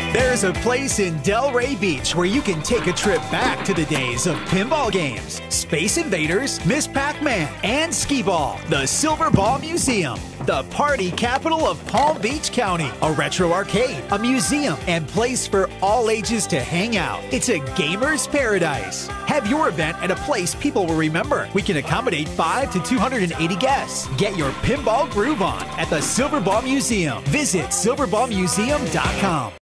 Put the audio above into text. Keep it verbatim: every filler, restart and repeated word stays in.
There's a place in Delray Beach where you can take a trip back to the days of pinball games, Space Invaders, Miss Pac-Man, and Skee-Ball. The Silverball Museum, the party capital of Palm Beach County. A retro arcade, a museum, and place for all ages to hang out. It's a gamer's paradise. Have your event at a place people will remember. We can accommodate five to two hundred eighty guests. Get your pinball groove on at the Silverball Museum. Visit silverball museum dot com.